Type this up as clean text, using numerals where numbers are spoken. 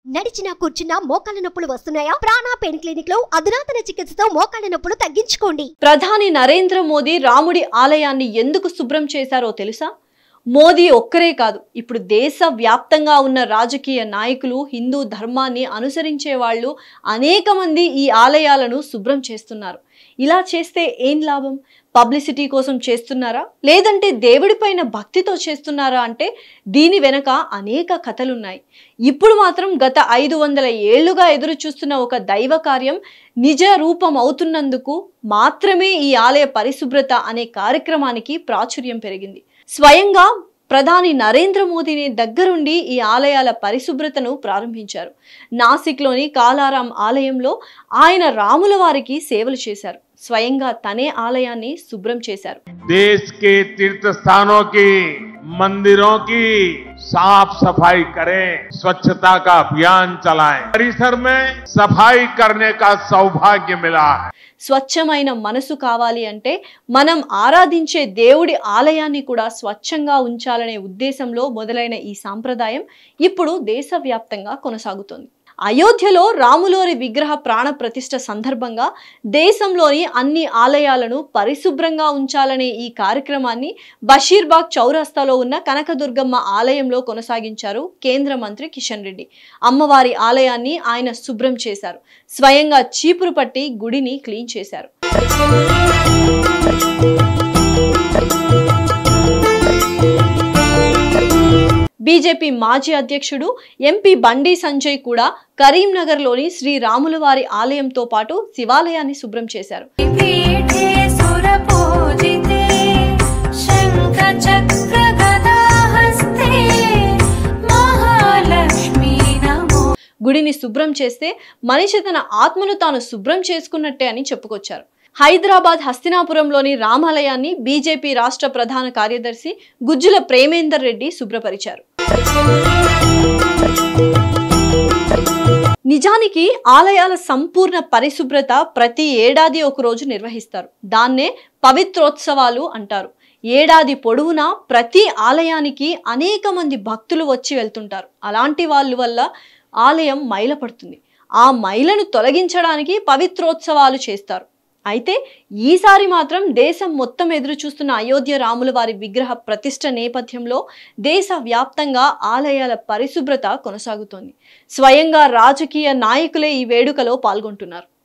నడిచినా కూర్చున్నా మోకాళ్ళ నొప్పులు వస్తున్నాయా? ప్రాణ పెయిన్ క్లినిక్ లో అధునాతన చికిత్సతో మోకాళ్ళ నొప్పులు తగ్గించుకోండి. ప్రధాని నరేంద్ర మోదీ రాముడి ఆలయాన్ని ఎందుకు శుభ్రం చేశారో తెలుసా? మోదీ ఒక్కరే కాదు, ఇప్పుడు దేశ వ్యాప్తంగా ఉన్న రాజకీయ నాయకులు, హిందూ ధర్మాన్ని అనుసరించే వాళ్ళు అనేక మంది ఈ ఆలయాలను శుభ్రం చేస్తున్నారు. ఇలా చేస్తే ఏం లాభం? పబ్లిసిటీ కోసం చేస్తున్నారా, లేదంటే దేవుడిపైన భక్తితో చేస్తున్నారా అంటే దీని వెనక అనేక కథలున్నాయి. ఇప్పుడు మాత్రం గత 500 ఏళ్లుగా ఎదురు చూస్తున్న ఒక దైవ కార్యం నిజ రూపం అవుతున్నందుకు మాత్రమే ఈ ఆలయ పరిశుభ్రత అనే కార్యక్రమానికి ప్రాచుర్యం పెరిగింది. స్వయంగా ప్రధాని నరేంద్ర మోదీని దగ్గరుండి ఈ ఆలయాల పరిశుభ్రతను ప్రారంభించారు. నాసిక్లోని కాలారాం ఆలయంలో ఆయన రాముల వారికి సేవలు చేశారు. స్వయంగా తనే ఆలయాన్ని శుభ్రం చేశారు. देश के तीर्थ स्थानों की, मंदिरों की साफ सफाई करें, स्वच्छता का अभियान चलाएं। परिसर में सफाई करने का सौभाग्य मिला है. స్వచ్ఛమైన మనసు కావాలి అంటే మనం ఆరాధించే దేవుడి ఆలయాన్ని కూడా స్వచ్ఛంగా ఉంచాలనే ఉద్దేశంలో మొదలైన ఈ సాంప్రదాయం ఇప్పుడు దేశవ్యాప్తంగా కొనసాగుతోంది. అయోధ్యలో రాములోరి విగ్రహ ప్రాణ ప్రతిష్ఠ సందర్భంగా దేశంలోని అన్ని ఆలయాలను పరిశుభ్రంగా ఉంచాలనే ఈ కార్యక్రమాన్ని బషీర్బాగ్ చౌరస్తాలో ఉన్న కనకదుర్గమ్మ ఆలయంలో కొనసాగించారు కేంద్ర మంత్రి కిషన్ రెడ్డి. అమ్మవారి ఆలయాన్ని ఆయన శుభ్రం చేశారు. స్వయంగా చీపురు పట్టి గుడిని క్లీన్ చేశారు. బీజేపీ మాజీ అధ్యక్షుడు ఎంపీ బండి సంజయ్ కూడా కరీంనగర్లోని శ్రీ రాముల వారి ఆలయంతో పాటు శివాలయాన్ని శుభ్రం చేశారు. గుడిని శుభ్రం చేస్తే మనిషి తన ఆత్మను తాను శుభ్రం చేసుకున్నట్టే అని చెప్పుకొచ్చారు. హైదరాబాద్ హస్తినాపురంలోని రామాలయాన్ని బీజేపీ రాష్ట్ర ప్రధాన కార్యదర్శి గుజ్జుల ప్రేమేందర్ రెడ్డి శుభ్రపరిచారు. నిజానికి ఆలయాల సంపూర్ణ పరిశుభ్రత ప్రతి ఏడాది ఒక రోజు నిర్వహిస్తారు. దాన్నే పవిత్రోత్సవాలు అంటారు. ఏడాది పొడవునా ప్రతి ఆలయానికి అనేక మంది భక్తులు వచ్చి వెళ్తుంటారు. అలాంటి వాళ్ళ వల్ల ఆలయం మైలపడుతుంది. ఆ మైలను తొలగించడానికి పవిత్రోత్సవాలు చేస్తారు. అయితే ఈసారి మాత్రం దేశం మొత్తం ఎదురు చూస్తున్న అయోధ్య రాముల వారి విగ్రహ ప్రతిష్ఠ నేపథ్యంలో దేశవ్యాప్తంగా ఆలయాల పరిశుభ్రత కొనసాగుతోంది. స్వయంగా రాజకీయ నాయకులే ఈ వేడుకలో పాల్గొంటున్నారు.